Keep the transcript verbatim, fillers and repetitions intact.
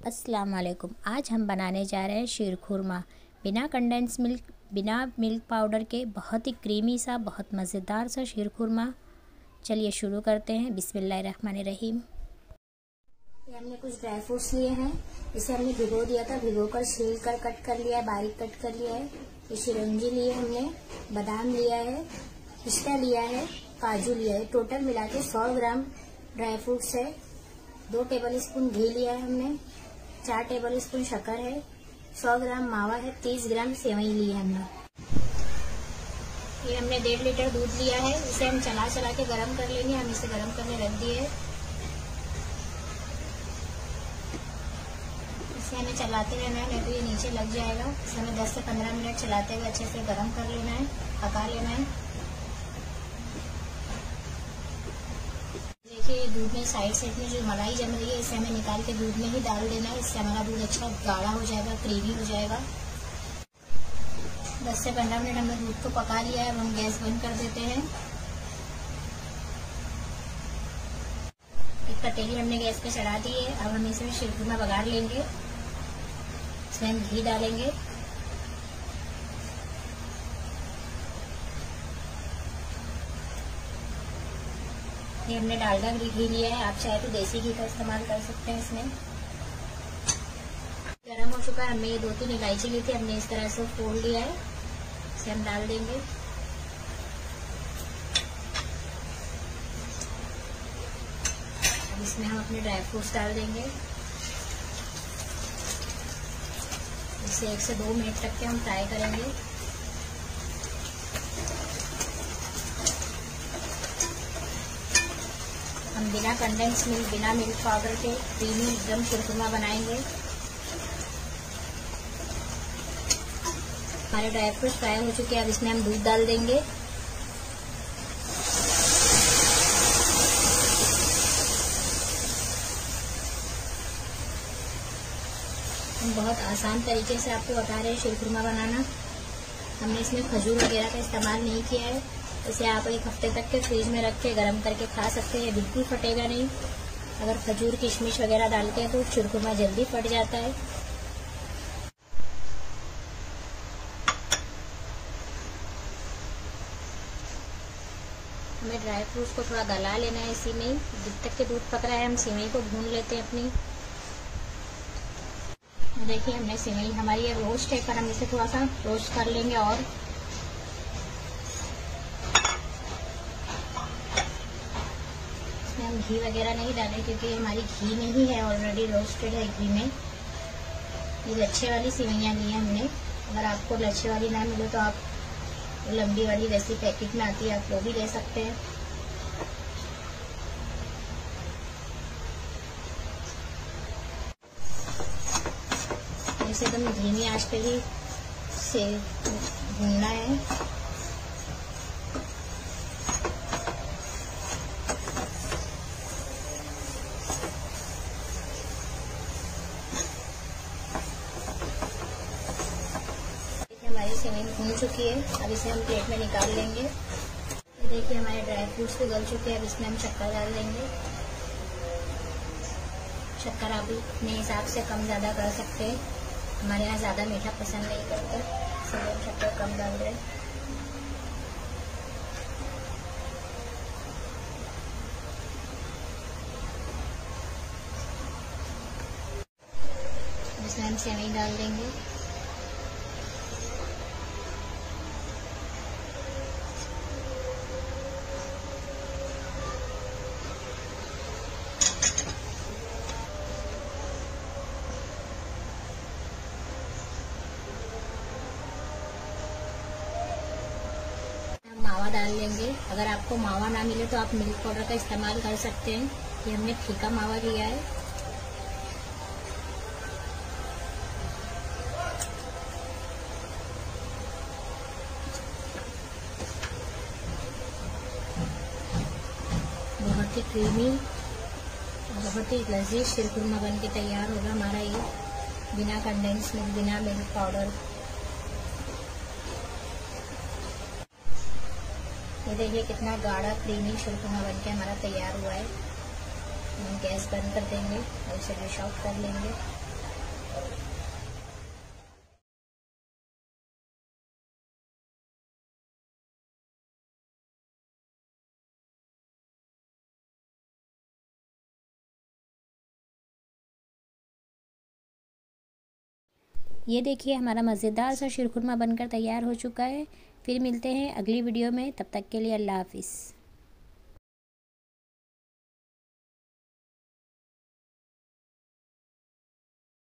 अस्सलाम वालेकुम। आज हम बनाने जा रहे हैं शीर खुरमा बिना कंडेंस मिल्क बिना मिल्क पाउडर के। बहुत ही क्रीमी सा, बहुत मज़ेदार सा शीर खुरमा। चलिए शुरू करते हैं। बिस्मिल्लाहिर्रहमानिर्रहीम। ये हमने कुछ ड्राई फ्रूट्स लिए हैं। इसे हमने भिगो दिया था, भिगो कर छील कर कट कर लिया है, बारीक कट कर लिया है। ये चिरौंजी लिए हमने, बादाम लिया है, पिस्ता लिया है, काजू लिया है। टोटल मिला के सौ ग्राम ड्राई फ्रूट्स है। दो टेबल स्पून घी लिया है हमने, चार टेबल स्पून शक्कर है, सौ ग्राम मावा है, तीस ग्राम सेवई ली है हमने। ये हमने डेढ़ लीटर दूध लिया है। इसे हम चला चला के गरम कर लेंगे। हम इसे गरम करने रख दिए है। इसे हमें चलाते रहना है, नहीं तो ये नीचे लग जाएगा। इसे हमें दस से पंद्रह मिनट चलाते हुए अच्छे से गरम कर लेना है, पका लेना है। देखिए दूध में साइड साइड में जो मलाई जम रही है, इसे हमें निकाल के दूध में ही डाल देना है। इससे हमारा दूध अच्छा गाढ़ा हो जाएगा, क्रीमी हो जाएगा। दस से पंद्रह मिनट हमने दूध को पका लिया है। अब हम गैस बंद कर देते हैं। एक पतीली हमने गैस पे चढ़ा दी है। अब हम इसमें शीर खुरमा बघार लेंगे। इसमें हम घी डालेंगे, ये हमने डालडा घी लिया है। आप चाहे तो देसी घी का इस्तेमाल कर सकते हैं। इसमें गरम हो चुका है। हमने ये दो तीन इलायची ली थी, हमने इस तरह से फोड़ लिया है। इसे हम डाल देंगे। अब इसमें हम अपने ड्राई फ्रूट्स डाल देंगे। इसे एक से दो मिनट तक के हम फ्राई करेंगे। हम बिना कंडेंस मिल्क, बिना मिल्क पाउडर के क्रीमी एकदम शीर खुरमा बनाएंगे। हमारे ड्राई फ्रूट्स फ्राई हो चुके हैं। अब इसमें हम दूध डाल देंगे। हम बहुत आसान तरीके से आपको बता रहे हैं शीर खुरमा बनाना। हमने इसमें खजूर वगैरह का इस्तेमाल नहीं किया है। इसे आप एक हफ्ते तक के फ्रिज में रख के गर्म करके खा सकते हैं, बिल्कुल फटेगा नहीं। अगर खजूर किशमिश वगैरह डालते हैं तो शीर खुरमा जल्दी फट जाता है। हमें ड्राई फ्रूट्स को थोड़ा गला लेना है इसी में। जब तक के दूध पक रहा है हम सेवई को भून लेते हैं अपनी। देखिए हमने सेवई हमारी ये रोस्ट है, पर हम इसे थोड़ा सा रोस्ट कर लेंगे। और हम घी वगैरह नहीं डालें क्योंकि हमारी घी में ही है, ऑलरेडी रोस्टेड है घी में। ये लच्छे वाली सेवइयाँ ली हैं हमने। अगर आपको लच्छे वाली ना मिले तो आप लंबी वाली जैसी पैकेट में आती है, आप वो भी ले सकते हैं। इसे एकदम धीमी आंच पे ही से भूनना है। हमारी सेवई भून चुकी है। अब इसे हम प्लेट में निकाल लेंगे। देखिए हमारे ड्राई फ्रूट्स भी गल चुके हैं। अब इसमें हम शक्कर डाल देंगे। शक्कर आप अपने हिसाब से कम ज़्यादा कर सकते हैं। हमारे यहाँ ज़्यादा मीठा पसंद नहीं करते, इसलिए हम शक्कर कम डाल रहे हैं। इसमें हम सेवई डाल देंगे। मावा डाल लेंगे। अगर आपको मावा ना मिले तो आप मिल्क पाउडर का इस्तेमाल कर सकते हैं। ये हमने फीका मावा लिया है। बहुत ही क्रीमी, बहुत ही लजीज शीर खुरमा बन के तैयार होगा हमारा ये, बिना कंडेंस मिल्क, बिना मिल्क पाउडर। ये देखिए कितना गाढ़ा क्रीमी शीर खुरमा बन के हमारा तैयार हुआ है। हम गैस बंद कर देंगे और इसे डिश आउट कर लेंगे। ये देखिए हमारा मज़ेदार सा शीरखुरमा बनकर तैयार हो चुका है। फिर मिलते हैं अगली वीडियो में, तब तक के लिए अल्लाह हाफ़िज़।